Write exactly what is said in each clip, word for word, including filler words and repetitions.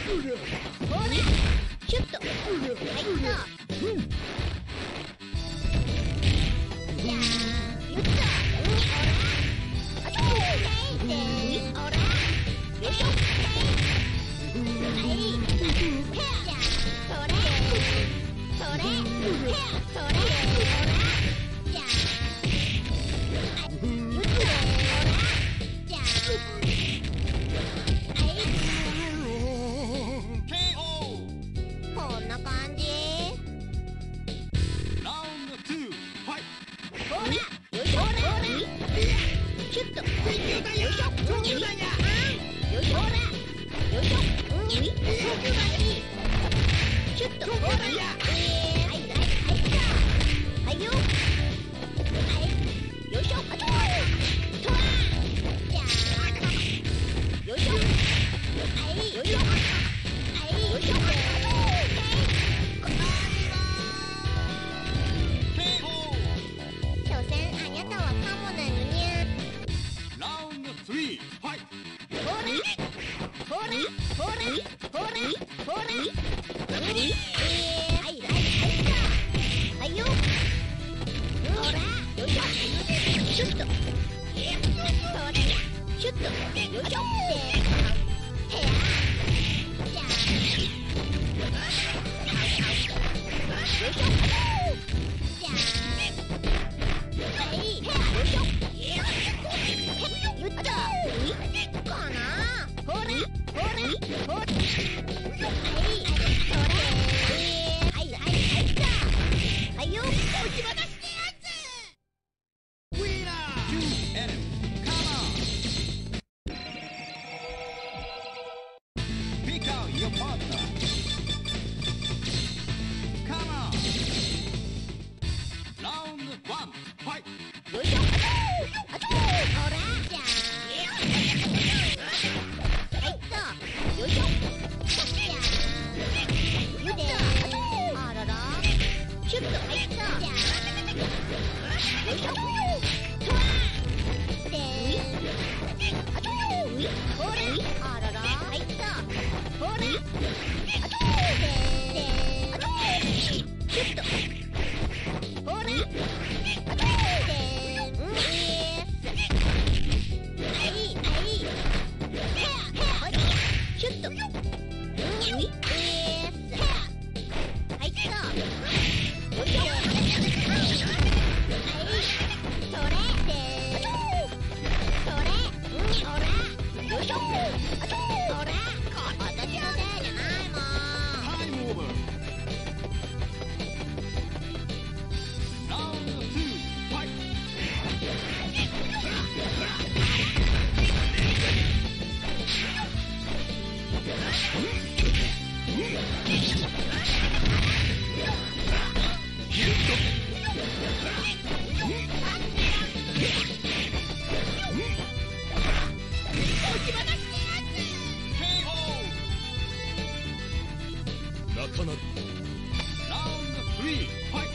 シュッと。はいっと。じゃーん。よっと。あと。おら。よいしょ。はい。じゃあ。それ。それ。それ。おら。じゃあ。よっと。おら。じゃあ。こんな感じ。 ラウンドツー、ファイト。 ほら、よいしょ、ほら、シュッと、よいしょ、よいしょ、よいしょ、ほら、よいしょ、シュッと、ほら、はい、はい、はい、はいよ、はい、よいしょ、あと、とら、じゃあ、よいしょ、はい、よいしょ、はい、よいしょ、あと。所詮あにゃたはカモなのにゃ。 ラウンドスリー、ファイト。 ほらほらほらほらほら。えー、はいはいはいか。はいよ。ほらよいしょ。シュッと。それシュッと。よいしょ。へや。じゃあ。よいしょ。じゃあ。はい、よいしょ。よっと。かな。ほら、ほら、ほら。はい、それ。はい、はい、はいか。はいよ。打ち戻してやつ。 ウィナー。キューエル、カモン。ピックアウト your partner. Come on. ラウンドワン、ファイト。 よいしょ。あとー、ほら、じゃあ。はいっと。よいしょ。じゃあ。ゆっと。あとー。あらら。シュッと。はいっと。じゃあ。よいしょ。とら。でー。あとー。ほら。あらら。はいっと。ほら。あとー。でー。あとー。シュッと。ほら。あとー。でー。うん。はいはい。へやへや。シュッと。うん。えー。へや。はいっと。よいしょ。はい。それでー。それ。うん。ほら。よいしょ。あとー。ほら。私のせいじゃないもん。 タイムオーバー。ラウンドツー、ファイト。なかなか。ラウンドスリー、ファイ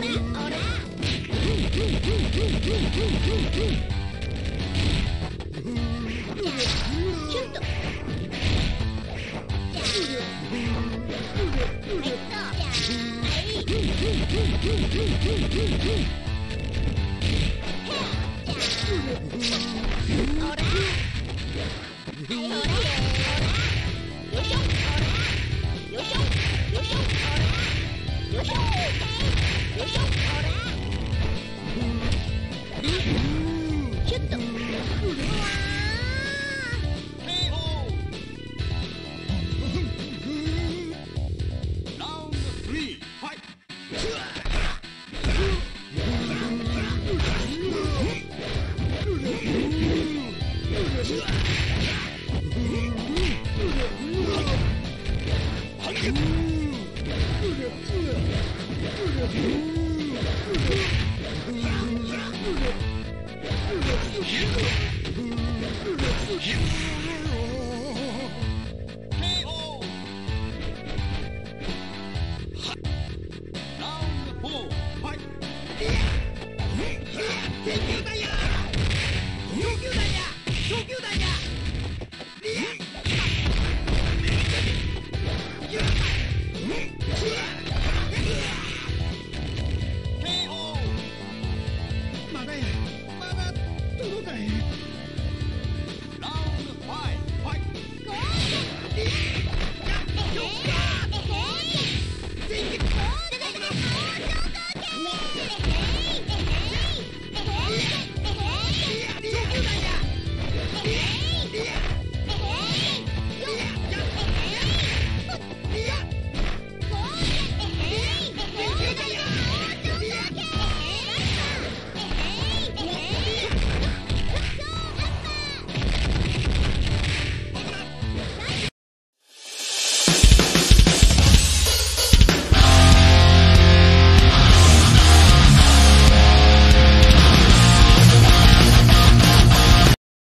Round four, fight!